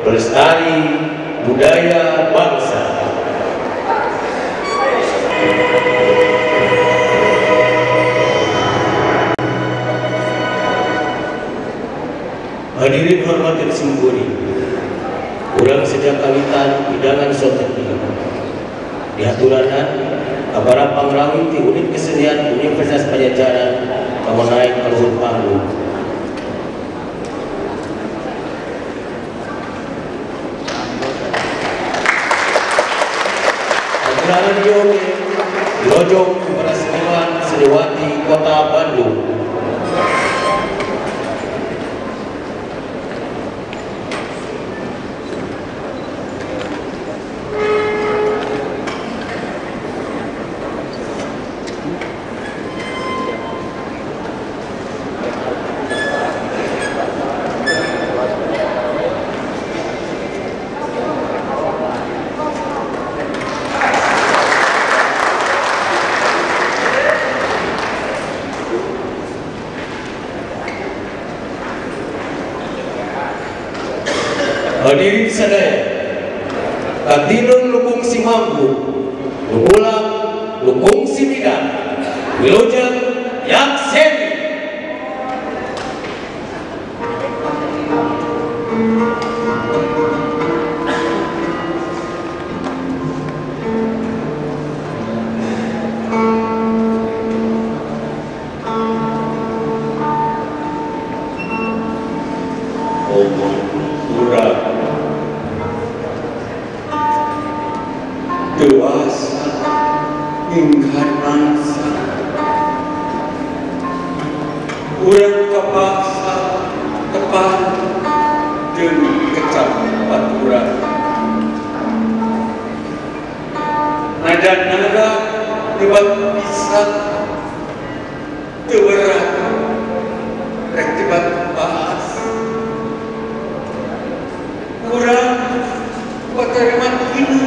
pelestari budaya bangsa. Hadirin hormati semburi, urang sejak kawitan hidangan soteki diaturanan kabar pangrawi ti unit kesenian Universitas Pajajaran kamu naik ke luhur panggung. Aturanan yoge dilojong kepada seniman Seniwati Kota Bandung. Hadirin sadaya, kadinun lukung si mampu, lukulang lukung si bidang, wilujeng yang semi. Dewasa ingkar mangsa urang kapaksa tepat jeung kecap baturan nada-nada debat bisa teu berat rek debat bahas urang paterima kini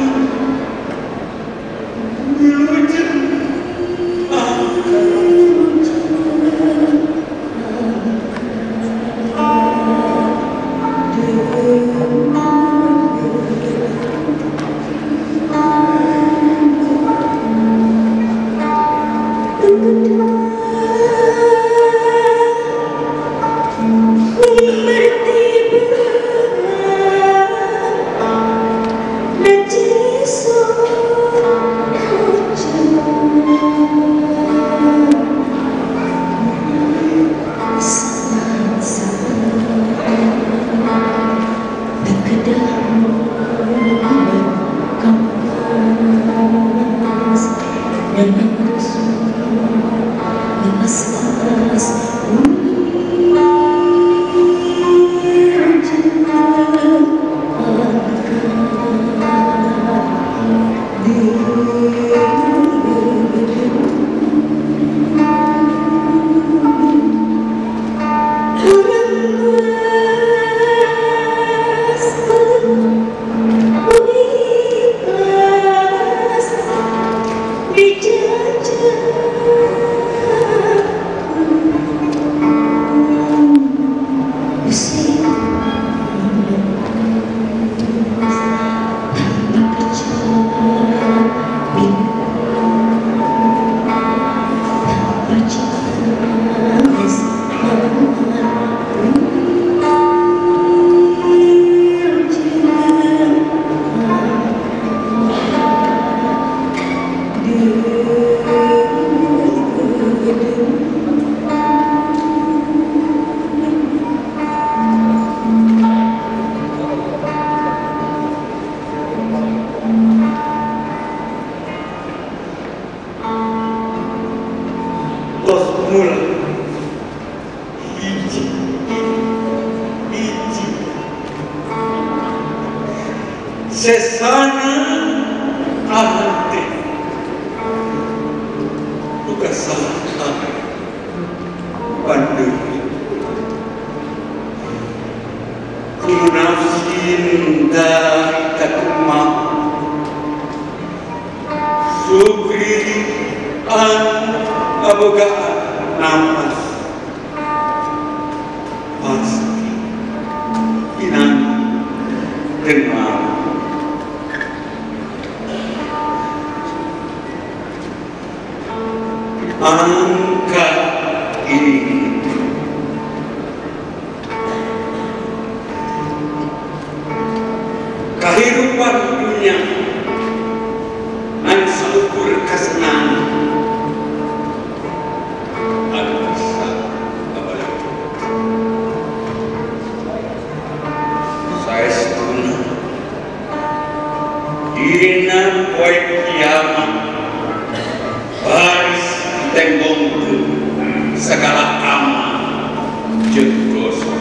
sesana ahante tugas salah pandemi kudu nafsin dari katumah sukri an abogaan nafas pasti inang dengan angka ini. Kehidupan dunia dan seukur kesenangan anu bisa abadi. Saya setuna dina poe kiamat baris tenggongkeun segala amal jeung dosa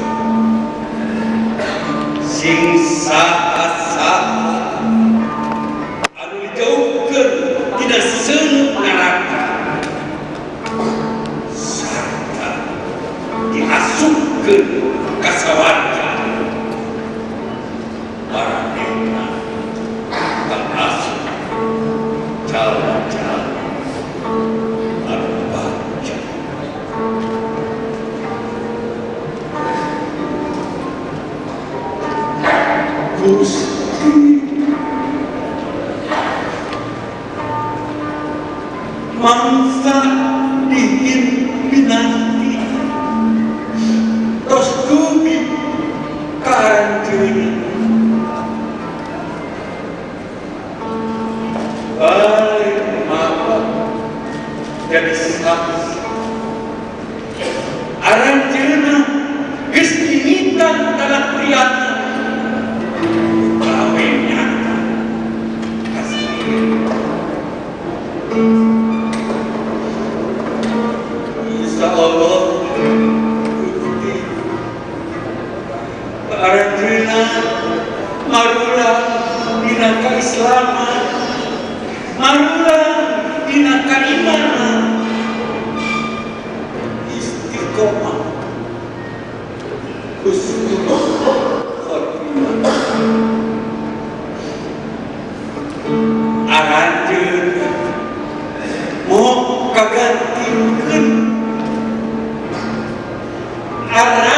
sing saha-saha anu dijauhkeun tina seuneu neraka sarta diasupkeun ka sawarga maranehna kaasup jalan-jalan anu baca. Gusti mangsa dingin pinanti tos dugi karantina balik apa jadi saksi aranjeuna geus dimitan dalam priana kawinnya kasih. Insya Allah Gusti aranjeuna marula dina kaislaman, marula dina kaimanan, istiqomah husnul khotimah. Aranjeun mau kagantikeun